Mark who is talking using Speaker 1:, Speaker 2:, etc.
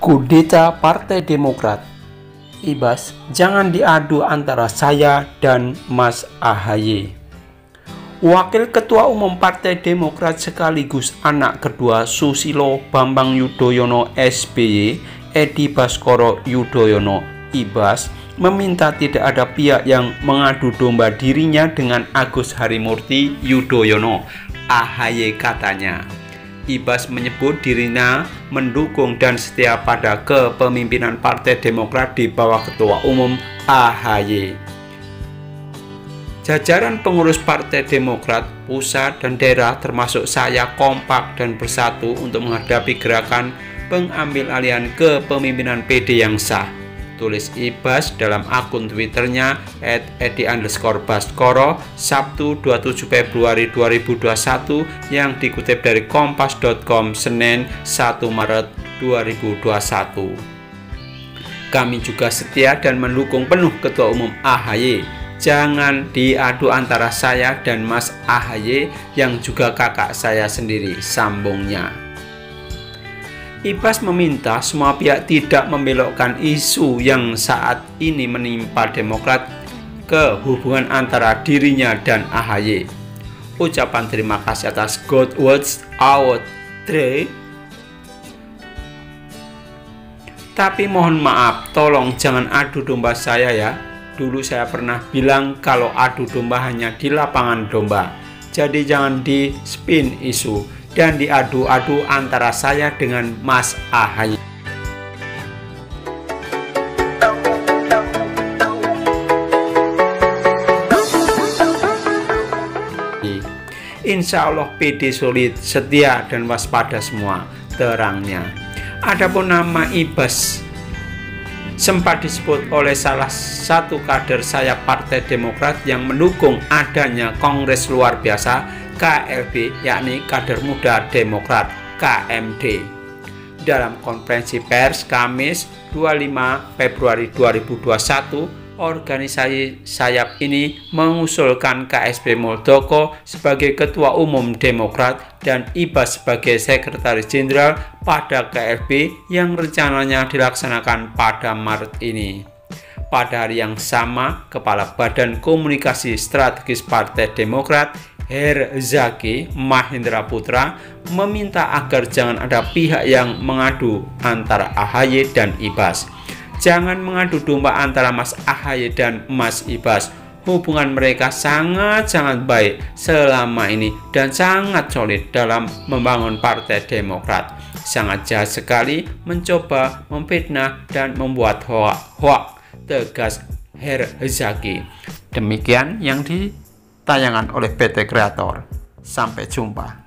Speaker 1: Kudeta Partai Demokrat. Ibas, jangan diadu antara saya dan Mas AHY. Wakil Ketua Umum Partai Demokrat sekaligus anak kedua Susilo Bambang Yudhoyono SBY, Edi Baskoro Yudhoyono Ibas, meminta tidak ada pihak yang mengadu domba dirinya dengan Agus Harimurti Yudhoyono AHY, katanya. Ibas menyebut dirinya mendukung dan setia pada kepemimpinan Partai Demokrat di bawah Ketua Umum AHY. Jajaran pengurus Partai Demokrat pusat dan daerah termasuk saya kompak dan bersatu untuk menghadapi gerakan pengambil alihan kepemimpinan PD yang sah, tulis Ibas dalam akun Twitternya @edi_baskoro Sabtu 27 Februari 2021 yang dikutip dari kompas.com Senin 1 Maret 2021. Kami juga setia dan mendukung penuh Ketua Umum AHY. Jangan diadu antara saya dan Mas AHY yang juga kakak saya sendiri, sambungnya. Ibas meminta semua pihak tidak membelokkan isu yang saat ini menimpa Demokrat ke hubungan antara dirinya dan AHY. Ucapan terima kasih atas good words out there. Tapi mohon maaf, tolong jangan adu domba saya ya. Dulu saya pernah bilang kalau adu domba hanya di lapangan domba. Jadi jangan di spin isu dan diadu-adu antara saya dengan Mas AHY. Insya Allah PD solid, setia dan waspada semua, terangnya. Adapun nama Ibas sempat disebut oleh salah satu kader sayap Partai Demokrat yang mendukung adanya Kongres Luar Biasa KLB, yakni Kader Muda Demokrat KMD. Dalam konferensi pers Kamis 25 Februari 2021, organisasi sayap ini mengusulkan KSP Muldoko sebagai Ketua Umum Demokrat dan Ibas sebagai Sekretaris Jenderal pada KLB yang rencananya dilaksanakan pada Maret ini. Pada hari yang sama, Kepala Badan Komunikasi Strategis Partai Demokrat Herzaki Mahendra Putra meminta agar jangan ada pihak yang mengadu antara AHY dan Ibas. Jangan mengadu domba antara Mas AHY dan Mas Ibas. Hubungan mereka sangat-sangat baik selama ini dan sangat solid dalam membangun Partai Demokrat. Sangat jahat sekali mencoba memfitnah dan membuat hoak, tegas Herzaki. Demikian yang ditayangkan oleh PT Kreator. Sampai jumpa.